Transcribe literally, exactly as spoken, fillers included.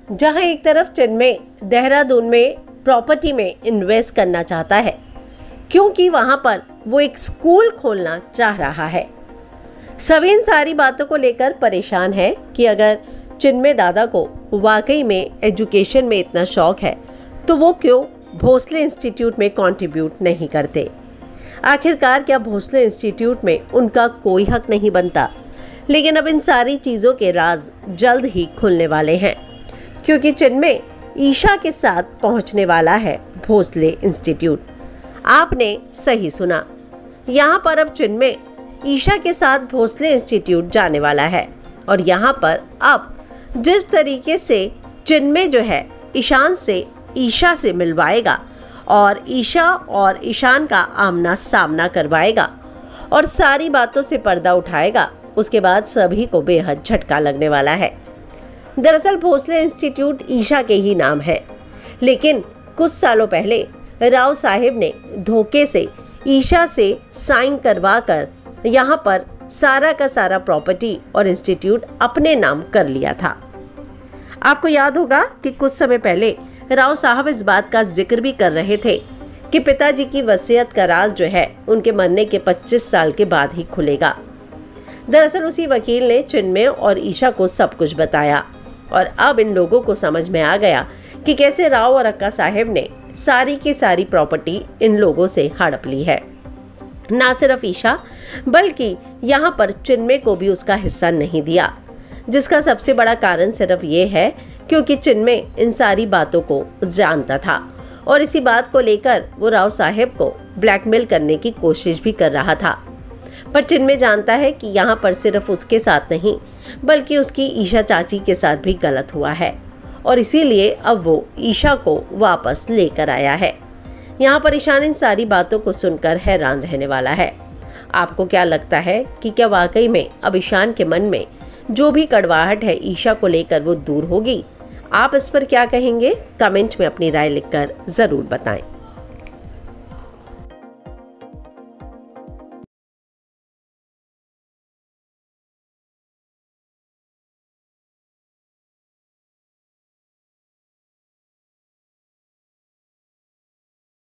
जहां एक तरफ चिन्मय देहरादून में प्रॉपर्टी में इन्वेस्ट करना चाहता है क्योंकि वहां पर वो एक स्कूल खोलना चाह रहा है। सभी इन सारी बातों को लेकर परेशान है कि अगर चिन्मय दादा को वाकई में एजुकेशन में इतना शौक है तो वो क्यों भोसले इंस्टीट्यूट में कंट्रीब्यूट नहीं करते। आखिरकार क्या भोसले इंस्टीट्यूट में उनका कोई हक नहीं बनता। लेकिन अब इन सारी चीज़ों के राज जल्द ही खुलने वाले हैं क्योंकि चिन्मय ईशा के साथ पहुंचने वाला है भोसले इंस्टीट्यूट। आपने सही सुना, यहाँ पर अब चिन्मय ईशा के साथ भोसले इंस्टीट्यूट जाने वाला है और यहाँ पर अब जिस तरीके से चिन्मय जो है ईशान से ईशा से मिलवाएगा और ईशा और ईशान का आमना सामना करवाएगा और सारी बातों से पर्दा उठाएगा, उसके बाद सभी को बेहद झटका लगने वाला है। दरअसल भोसले इंस्टीट्यूट ईशा के ही नाम है, लेकिन कुछ सालों पहले राव साहेब ने धोखे से ईशा से साइन करवा कर यहाँ पर सारा का सारा प्रॉपर्टी और इंस्टीट्यूट अपने नाम कर लिया था। आपको याद होगा कि कुछ समय पहले राव साहब इस बात का जिक्र भी कर रहे थे कि पिताजी की वसीयत का राज जो है उनके मरने के पच्चीस साल के बाद ही खुलेगा। दरअसल उसी वकील ने चिन्मय और ईशा को सब कुछ बताया और अब इन लोगों को समझ में आ गया कि कैसे राव और अक्का साहेब ने सारी की सारी प्रॉपर्टी इन लोगों से हड़प ली है। ना सिर्फ ईशा बल्कि यहाँ पर चिन्मय को भी उसका हिस्सा नहीं दिया, जिसका सबसे बड़ा कारण सिर्फ ये है क्योंकि चिन्मय इन सारी बातों को जानता था और इसी बात को लेकर वो राव साहेब को ब्लैकमेल करने की कोशिश भी कर रहा था। पर चिन्मय जानता है कि यहाँ पर सिर्फ उसके साथ नहीं बल्कि उसकी ईशा चाची के साथ भी गलत हुआ है और इसीलिए अब वो ईशा को वापस लेकर आया है। यहाँ पर ईशान इन सारी बातों को सुनकर हैरान रहने वाला है। आपको क्या लगता है कि क्या वाकई में अब ईशान के मन में जो भी कड़वाहट है ईशा को लेकर वो दूर होगी? आप इस पर क्या कहेंगे? कमेंट में अपनी राय लिखकर जरूर बताएं।